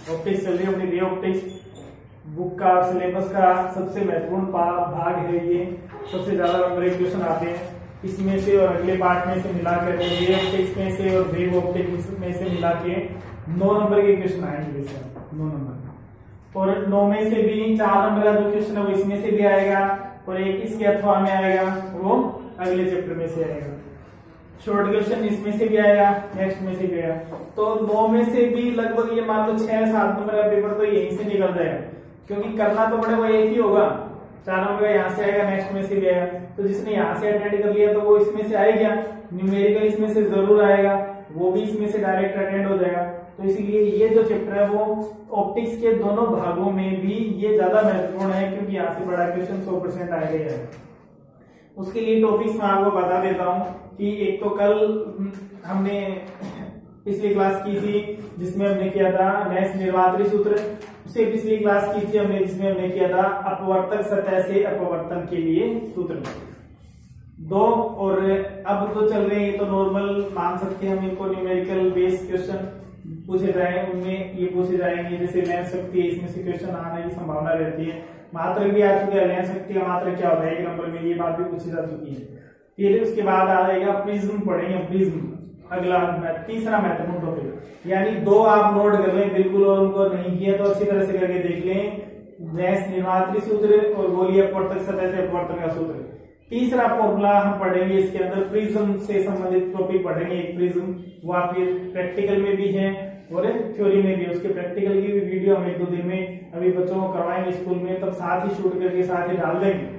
Optics चल रही है अपनी रे ऑप्टिक्स। बुक का सिलेबस का सबसे महत्वपूर्ण भाग है ये। सबसे ज्यादा नंबर के क्वेश्चन आते हैं इसमें से और अगले पार्ट में से मिला कर रे ऑप्टिक्स में से और वेव ऑप्टिक्स में से मिला के 9 नंबर के क्वेश्चन आएंगे इसमें, 9 नंबर। और 9 में से भी 4 नंबर का जो क्वेश्चन है वो इसमें से भी आएगा और एक इसके अथवा में आएगा, वो अगले चैप्टर में से आएगा। शॉर्ट क्वेश्चन इसमें से भी आएगा, नेक्स्ट में से भी आएगा। तो 9 में से भी लगभग ये मान लो 6-7 नंबर का पेपर तो यहीं से निकल जाएगा, क्योंकि करना तो पड़ेगा एक ही होगा। 4 नंबर का यहाँ से आएगा, नेक्स्ट में से भी आएगा। तो जिसने यहाँ से अटेंड कर लिया तो वो इसमें से आएगा, न्यूमेरिकल इसमें से जरूर आएगा, वो भी इसमें से डायरेक्ट अटेंड हो जाएगा। तो इसीलिए ये जो चैप्टर है वो ऑप्टिक्स के दोनों भागों में भी ये ज्यादा महत्वपूर्ण है, क्योंकि यहाँ से बड़ा क्वेश्चन 100% आएगा ही आएगा। उसके लिए टॉपिक्स मैं आपको बता देता हूँ कि एक तो कल हमने पिछली क्लास की थी जिसमें हमने किया था लेंस निर्वात्री सूत्र, उसे पिछली क्लास की थी हमने जिसमें हमने किया था अपवर्तक सतह से अपवर्तन के लिए सूत्र 2। और अब तो चल रहे हैं, ये तो नॉर्मल मान सकते हैं हम इनको, न्यूमेरिकल बेस्ड क्वेश्चन पूछे जाए, उनमें ये पूछे जाएंगे जैसे लेंस शक्ति है, इसमें से क्वेश्चन आने की संभावना रहती है। मात्रक भी आ चुकी है, लेंस शक्ति का मात्रक क्या होता है 1 नंबर में, ये बात भी पूछी जा चुकी है। फिर उसके बाद आ जाएगा प्रिज्म, पढ़ेंगे प्रिज्म, अगला तीसरा महत्वपूर्ण टॉपिक। यानी 2 आप नोट कर लें बिल्कुल, और उनको नहीं किया तो अच्छी तरह से करके देख लें। लेंस निर्वात्री सूत्र और गोलीय अपवर्तक सतह से अपवर्तन का सूत्र। तीसरा फॉर्मूला हम पढ़ेंगे इसके अंदर, प्रिज्म से संबंधित टॉपिक पढ़ेंगे। एक प्रिज्म वो आपके प्रैक्टिकल में भी है और थ्योरी में भी है, उसके प्रैक्टिकल की भी वीडियो हम 1-2 दिन में अभी बच्चों को करवाएंगे स्कूल में, तब साथ ही शूट करके साथ ही डाल देंगे।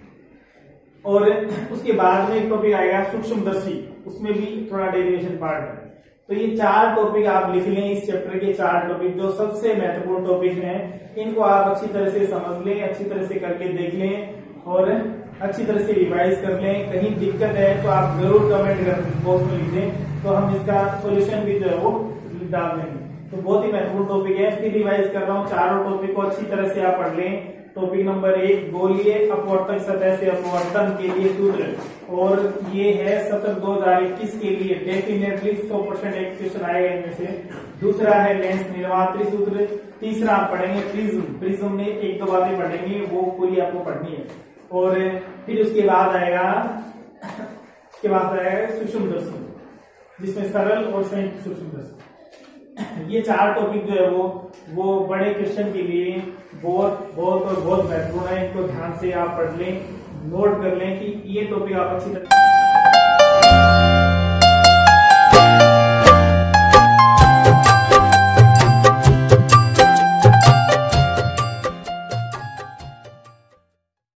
और उसके बाद में एक टॉपिक आएगा सूक्ष्मदर्शी, उसमें भी थोड़ा डेरिवेशन पार्ट है। तो ये 4 टॉपिक आप लिख लें, इस चैप्टर के 4 टॉपिक जो सबसे महत्वपूर्ण टॉपिक हैं, इनको आप अच्छी तरह से समझ लें, अच्छी तरह से करके देख लें और अच्छी तरह से रिवाइज कर लें। कहीं दिक्कत है तो आप जरूर कमेंट कर बॉक्स में लिख दें, तो हम इसका सोल्यूशन भी जो है वो डाल देंगे। तो बहुत ही महत्वपूर्ण टॉपिक है, फिर रिवाइज कर रहा हूँ। चारों टॉपिक को अच्छी तरह से आप पढ़ लें। टॉपिक नंबर 1 गोलीय अपवर्तक सतह से अपवर्तन के लिए सूत्र, और ये है सत्र 2021 के लिए डेफिनेटली 100% एक क्वेश्चन आएगा इनमें से। दूसरा है लेंस निर्वात्री सूत्र। तीसरा आप पढ़ेंगे प्रिज्म, प्रिज्म में 1-2 बातें पढ़ेंगे, वो पूरी आपको पढ़नी है। और फिर उसके बाद आएगा सूक्ष्मदर्शी, जिसमें सरल और संयुक्त सूक्ष्मदर्शी। ये 4 टॉपिक जो है वो बड़े क्वेश्चन के लिए बहुत महत्वपूर्ण है। इनको ध्यान से आप पढ़ लें, नोट कर लें कि ये टॉपिक आप अच्छी तरह